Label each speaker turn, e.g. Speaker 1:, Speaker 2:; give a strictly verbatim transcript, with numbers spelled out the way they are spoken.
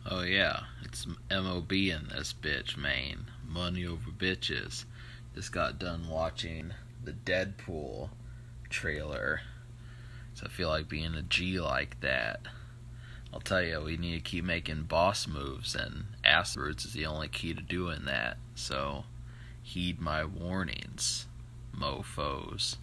Speaker 1: Oh yeah, it's M O B in this bitch, man. Money over bitches. Just got done watching the Deadpool trailer, so I feel like being a G like that. I'll tell you, we need to keep making boss moves, and afterwards is the only key to doing that. So, heed my warnings, mofos.